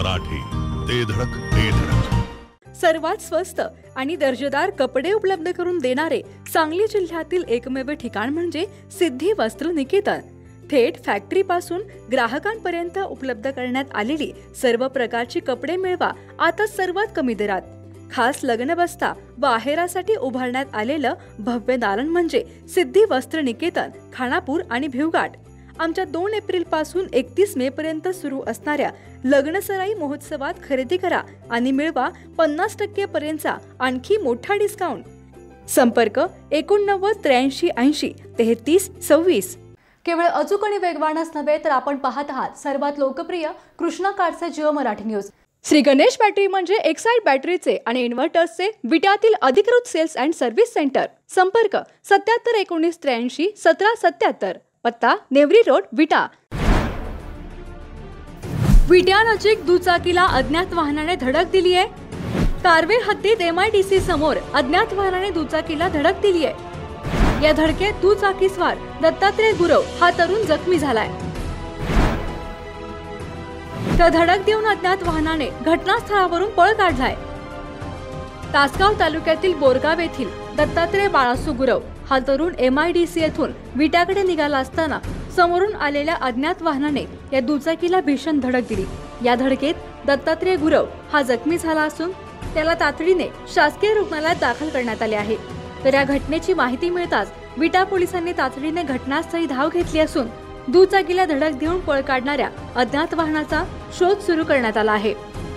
मराठी, ते धडक ते धडक. सर्वात स्वस्त आणि दर्जेदार कपडे उपलब्ध करून देणारे सांगली जिल्ह्यातील एकमेव ठिकाण म्हणजे सिद्धी वस्त्र निकेतन. थेट फॅक्टरी पासून ग्राहकांपर्यंत उपलब्ध करण्यात आलेली सर्व प्रकारची कपडे मिळवा आता सर्वात कमी दरात. खास लग्न बस्ता व आहेरासाठी उभारण्यात आलेलं भव्य दालन म्हणजे सिद्धी वस्त्र निकेतन, खानापूर आणि भिवघाट. आमच्या 2 एप्रिल पासून 31 मे पर्यंत सुरू असणाऱ्या लग्नसराई महोत्सवात खरेदी करा आणि मिळवा 50% पर्यंतचा आणखी मोठा डिस्काउंट. संपर्क 89 83 80 33 26. केवळ अचूक आणि वेगवानच नव्हे तर आपण पाहत आहात सर्वात लोकप्रिय कृष्णा कार्डचे जिओ मराठी न्यूज. श्री गणेश बॅटरी म्हणजे एक्साइड बॅटरीचे आणि इन्व्हर्टर्सचे विट्यातील अधिकृत सेल्स अँड सर्व्हिस सेंटर. संपर्क 77 19 83 17 77. पत्ता नेवरी रोड, विटा. विट्यानजीक दुचाकीला अज्ञात वाहनाने धडक दिली आहे. कारवे हद्दीत MIDC समोर अज्ञात वाहनाने दुचाकीला धडक दिली आहे. या धडकेत दुचाकीस्वार दत्तात्रय गुरव हा तरुण जखमी झालाय. तर धडक देऊन अज्ञात वाहनाने घटनास्थळावरून पळ काढलाय. तासगाव तालुक्यातील बोरगाव येथील दत्तात्रय बाळासू गुरव हा तरुण MIDC येथून विट्याकडे निघाला असताना समोरून आलेल्या अज्ञात वाहनाने या दुचाकीला भीषण धडक दिली. या धडकेत दत्तात्रय गुरव हा जखमी झाला असून त्याला तातडीने शासकीय रुग्णालयात दाखल करण्यात आले आहे. तर या घटनेची माहिती मिळताच विटा पोलिसांनी तातडीने घटनास्थळी धाव घेतली असून दुचाकीला धडक देऊन पळ काढणाऱ्या अज्ञात वाहनाचा शोध सुरू करण्यात आला आहे.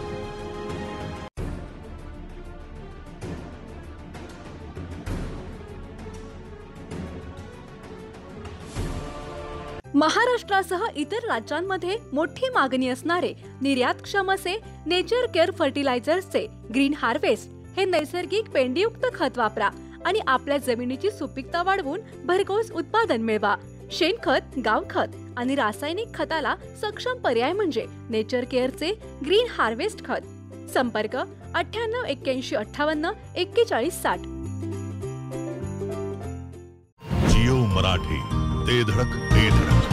महाराष्ट्रासह इतर राज्यांमध्ये मोठी मागणी असणारे निर्यातक्षम असे नेचर केअर फर्टिलायझर्सचे ग्रीन हार्वेस्ट हे नैसर्गिक पेंडीयुक्त खत वापरा आणि आपल्या जमिनीची सुपीकता वाढवून भरघोस उत्पादन मिळवा. शेणखत, गावखत आणि रासायनिक खताला सक्षम पर्याय म्हणजे नेचर केअरचे ग्रीन हार्वेस्ट खत. संपर्क 98 81 58 41 60. जिओ मराठी, ते धडक ते धडक.